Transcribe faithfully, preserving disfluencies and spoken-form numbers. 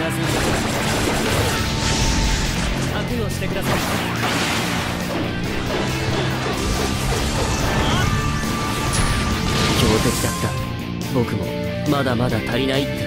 まずいぞ。覚悟してください。強敵だった。僕もまだまだ足りないって